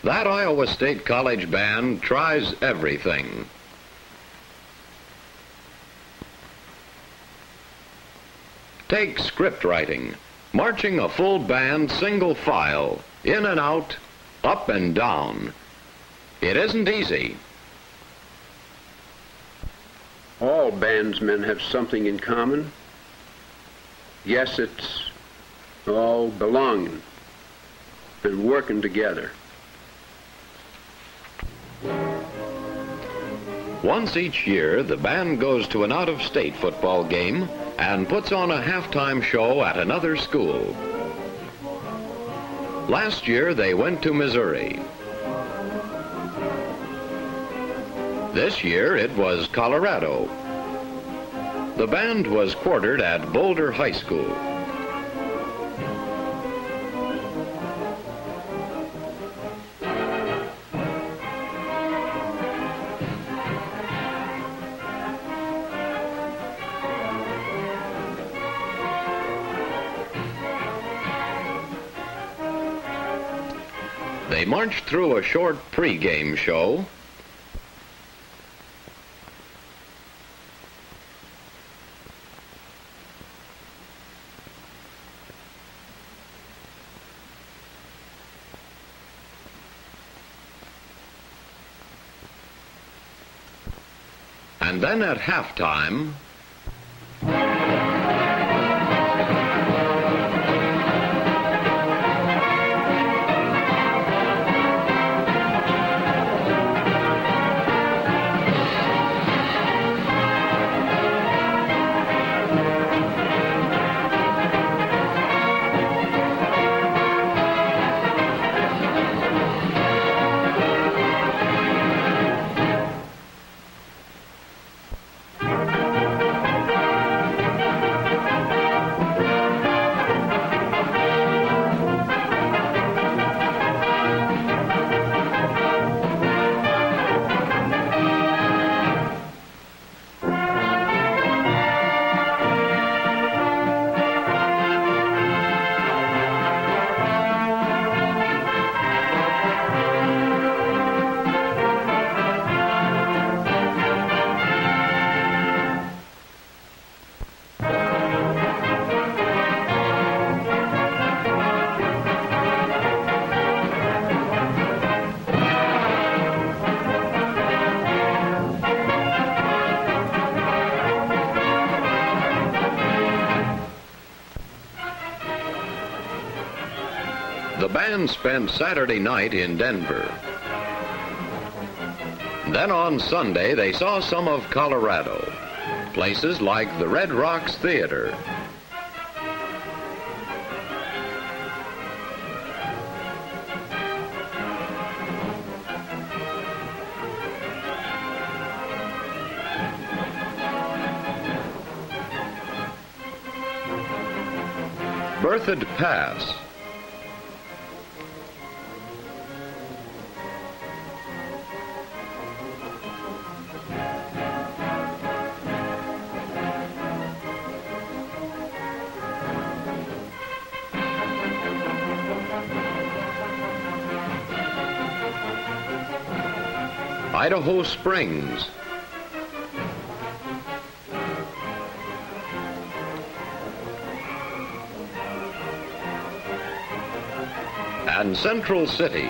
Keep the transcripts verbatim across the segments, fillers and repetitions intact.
That Iowa State College band tries everything. Take script writing, marching a full band single file, in and out, up and down. It isn't easy. All bandsmen have something in common. Yes, it's all belonging and working together. Once each year, the band goes to an out-of-state football game and puts on a halftime show at another school. Last year, they went to Missouri. This year, it was Colorado. The band was quartered at Boulder High School. They marched through a short pre-game show. And then at halftime, the band spent Saturday night in Denver. Then on Sunday, they saw some of Colorado, places like the Red Rocks Theater. Berthoud Pass. Idaho Springs. And Central City,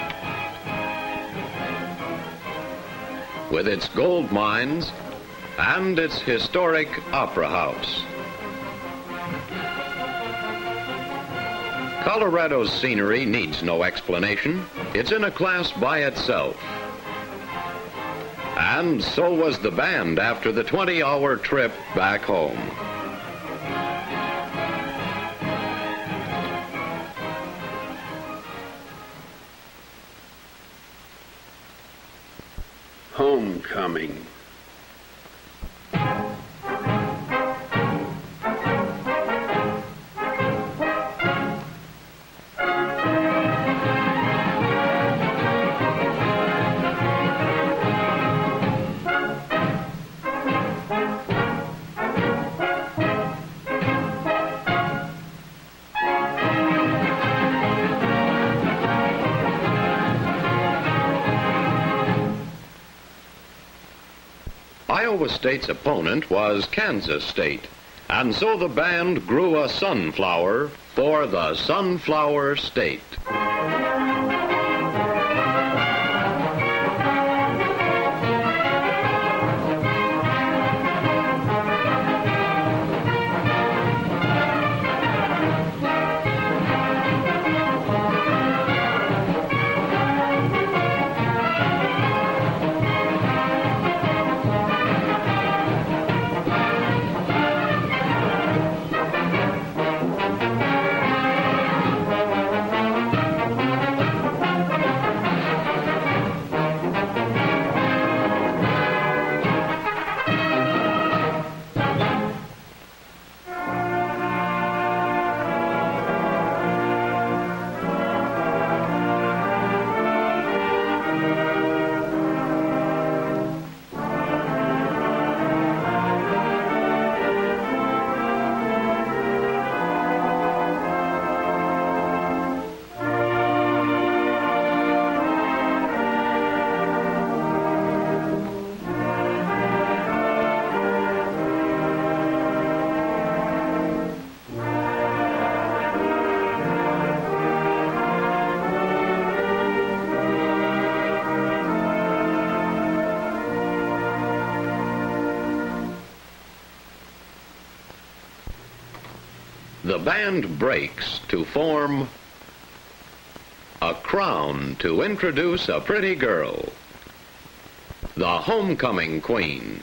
with its gold mines and its historic opera house. Colorado's scenery needs no explanation. It's in a class by itself. And so was the band after the twenty-hour trip back home. Homecoming. Iowa State's opponent was Kansas State, and so the band grew a sunflower for the Sunflower State. The band breaks to form a crown to introduce a pretty girl, the homecoming queen.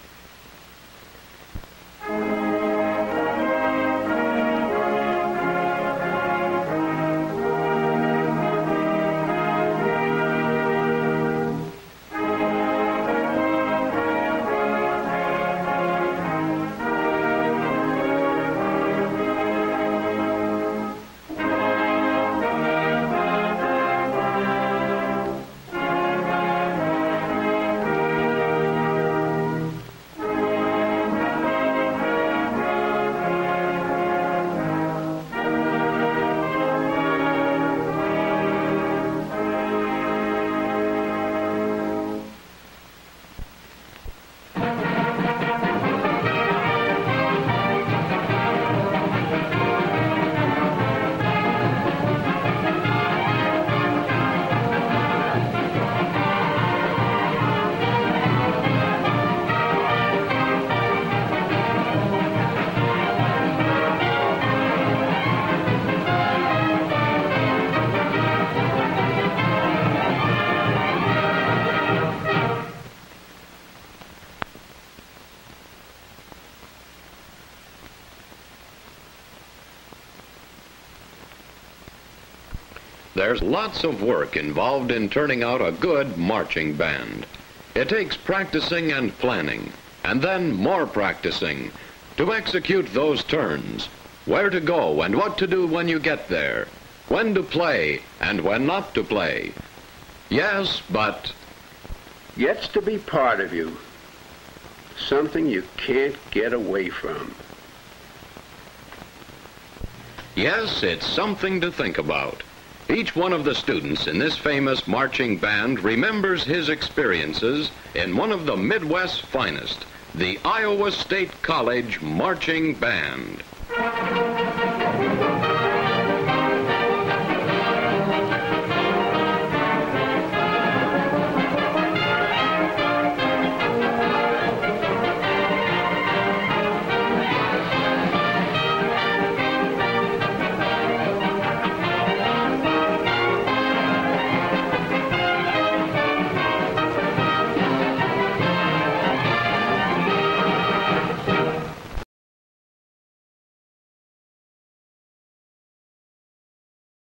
There's lots of work involved in turning out a good marching band. It takes practicing and planning, and then more practicing to execute those turns, where to go and what to do when you get there, when to play and when not to play. Yes, but Yet's to be part of you, something you can't get away from. yes, it's something to think about. Each one of the students in this famous marching band remembers his experiences in one of the Midwest's finest, the Iowa State College Marching Band.